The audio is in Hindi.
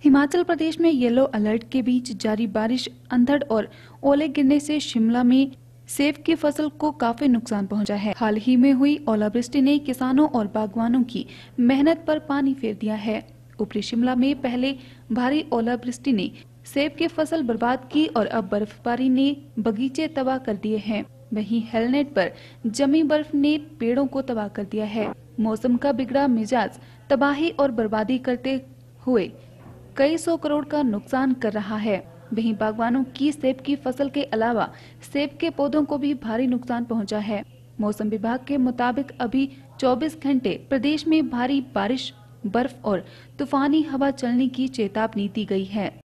हिमाचल प्रदेश में येलो अलर्ट के बीच जारी बारिश, अंधड़ और ओले गिरने से शिमला में सेब की फसल को काफी नुकसान पहुंचा है। हाल ही में हुई ओलावृष्टि ने किसानों और बागवानों की मेहनत पर पानी फेर दिया है। ऊपरी शिमला में पहले भारी ओलावृष्टि ने सेब की फसल बर्बाद की और अब बर्फबारी ने बगीचे तबाह कर दिए हैं। वहीं हेलनेट पर जमी बर्फ ने पेड़ों को तबाह कर दिया है। मौसम का बिगड़ा मिजाज तबाही और बर्बादी करते हुए कई सौ करोड़ का नुकसान कर रहा है। वहीं बागवानों की सेब की फसल के अलावा सेब के पौधों को भी भारी नुकसान पहुंचा है। मौसम विभाग के मुताबिक अभी 24 घंटे प्रदेश में भारी बारिश, बर्फ और तूफानी हवा चलने की चेतावनी दी गई है।